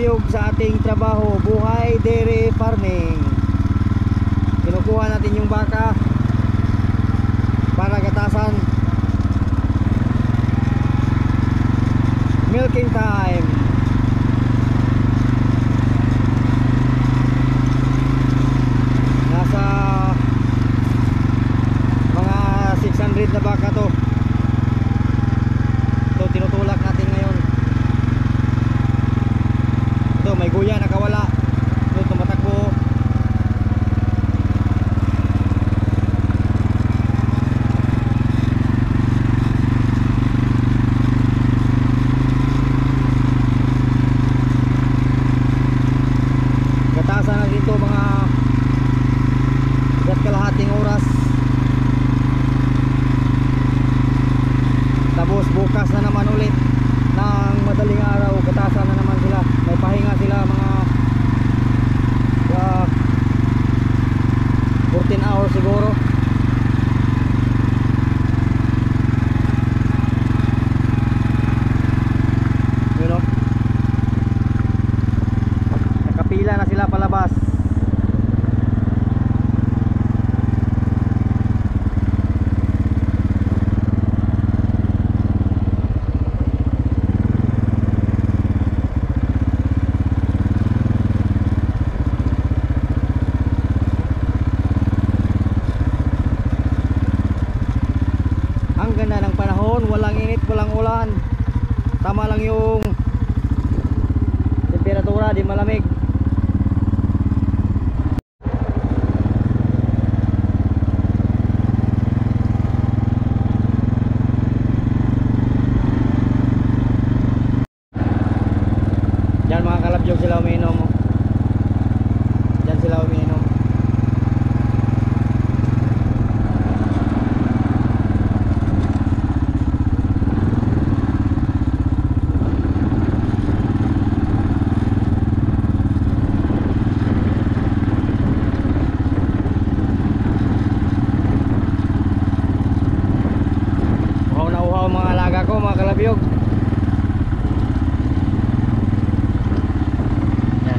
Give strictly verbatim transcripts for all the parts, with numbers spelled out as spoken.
Kabalyog, sa ating trabaho, buhay dairy farming. Kinukuha natin yung baka para gatasan. Milking time. Nasa mga six hundred na baka to. Ito tinutulak natin ngayon. Ito may guya nakawala. Ito tumatakbo. Gatasan na dito mga isa't kalahating oras. Tapos bukas na naman ulit ng madaling araw, gatasan na naman sila. May pahinga sila mga uh, fourteen hours siguro. You know, nakapila na sila palabas. Ang ganda ng panahon, walang init, walang ulan. Tama lang yung temperatura, di malamig. Diyan mga kalabyog sila umiinom. Diyan sila umiinom. Ko mga kalabyog. Yan.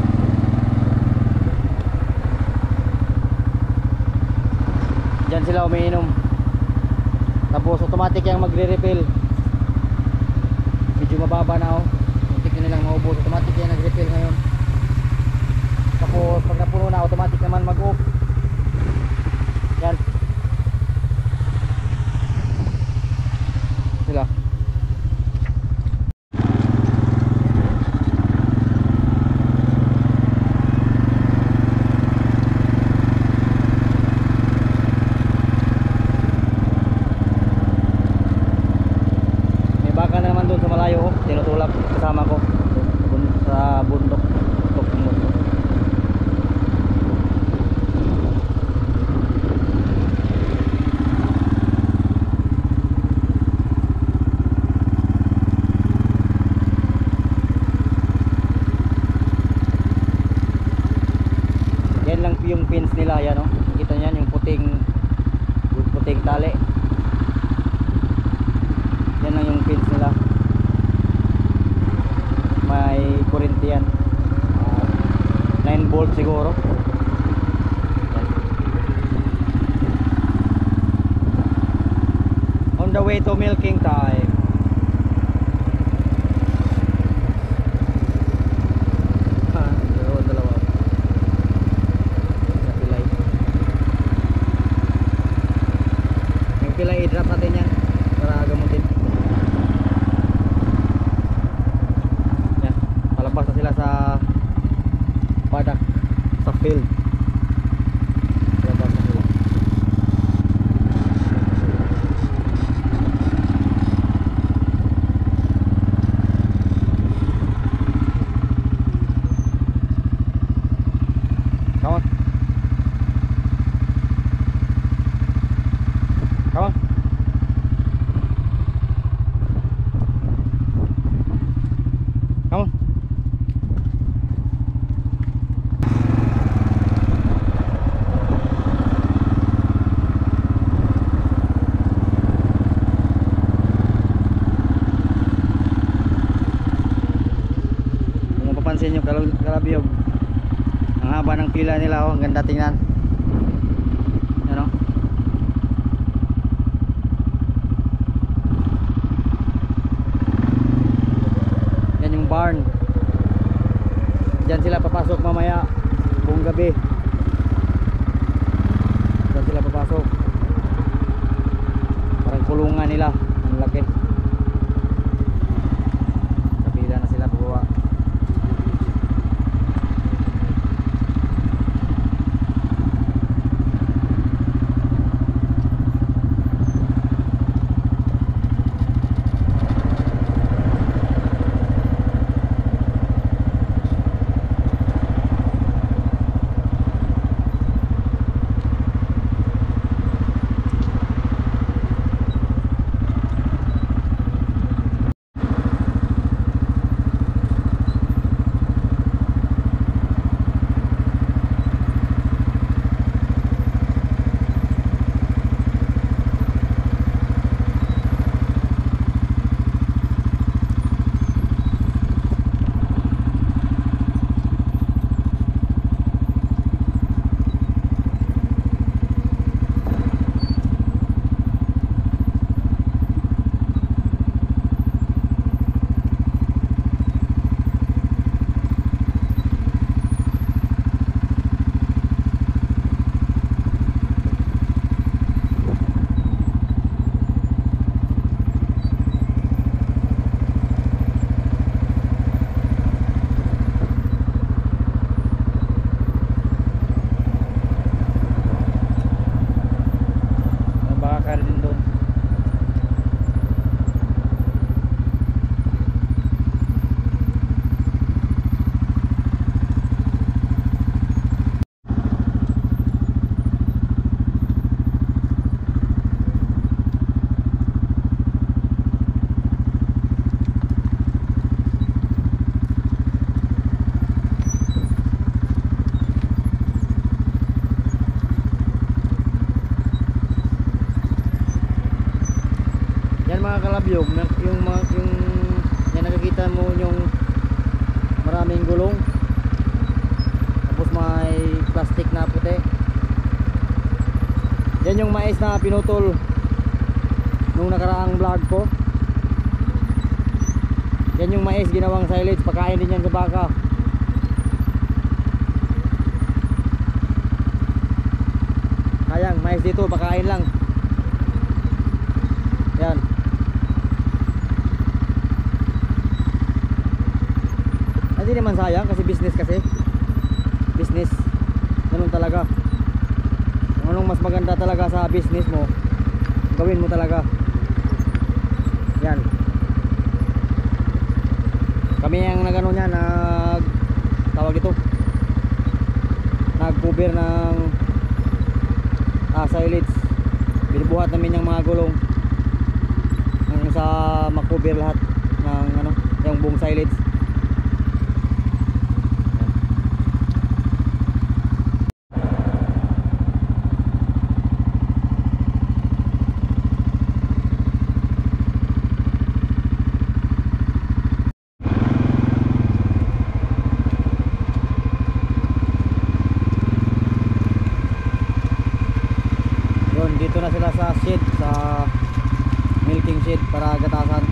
Diyan sila umiinom. Tapos automatic yung magre-refill. Medyo mababa na oh. Muntik na nilang maubos. Automatic yung nag-refill ngayon. Tapos pag napuno na automatic naman mag-off. Yan. Sila. May baka na naman doon sa malayo, oh. Tinutulak kasama ko sa bundok. Lang yung pins nila yan oh. Kita niyan yung puting puting tali. Yan lang yung pins nila. May kuryente yan. uh, nine volt siguro. Yan. On the way to milking time. Pilay i-drop natin yan para gamutin. Yan, palabas na sila sa paddock, sa field. Palabas na sila. Come on. Come on. Come on. Kal- Kalabyog. Ang haba ng pila nila, oh, ang ganda tingnan. Yan, oh. Yan yung barn. Diyan sila papasok mamaya buong gabi. Diyan sila papasok. Parang kulungan nila. Ang laki. Kapila na sila pababa. Mga Kalabyog, yung yung yan nakikita mo yung maraming gulong, tapos may plastic na puti. Yan yung mais na pinutol nung nakaraang vlog ko. Yan yung mais ginawang silage, pagkain din yan sa baka. Sayang, mais dito pagkain lang. Yan. Hindi naman sayang kasi business kasi. Business. Ganun talaga. Kung anong mas maganda talaga sa business mo, gawin mo talaga. Yan. Kami ang nagano niya, nag tawag ito. Nag-cover ng ah, silage. Binubuhat namin yung mga gulong hanggang sa makover lahat ng ano, yung buong silage. Dito na sila sa shed, sa milking shed para gatasan.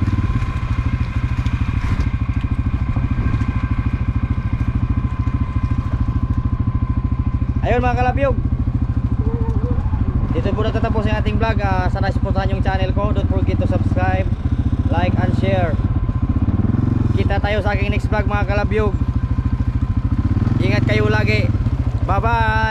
Ayun mga Kalabyog, dito po natatapos yung ating vlog. uh, Sana supportahan yung channel ko. Don't forget to subscribe, like and share. Kita tayo sa aking next vlog mga Kalabyog. Ingat kayo lagi. Bye bye.